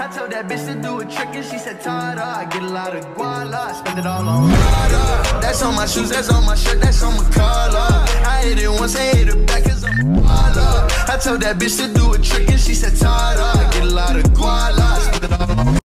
I told that bitch to do a trick and she said Tada. I get a lot of guala, spend it all on water. That's on my shoes, that's on my shirt, that's on my collar. I hit it once, I hit it back cause I'm a baller. I told that bitch to do a trick and she said Tada. I get a lot of guala, spend it all on